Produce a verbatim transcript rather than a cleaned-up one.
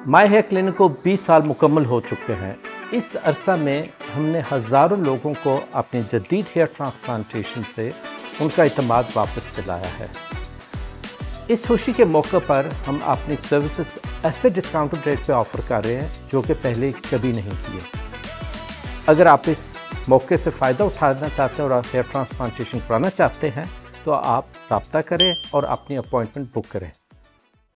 My hair clinic को बीस साल मुकम्मल हो चुके हैं। इस अरसा में हमने हज़ारों लोगों को अपनी जदीद हेयर ट्रांसप्लांटेशन से उनका इत्मीनान वापस दिलाया है। इस खुशी के मौके पर हम अपनी सर्विसेज ऐसे डिस्काउंटेड रेट पे ऑफ़र कर रहे हैं जो कि पहले कभी नहीं किए। अगर आप इस मौके से फ़ायदा उठाना चाहते हैं और हेयर ट्रांसप्लांटेशन कराना चाहते हैं तो आप रब्ता करें और अपनी अपॉइंटमेंट बुक करें।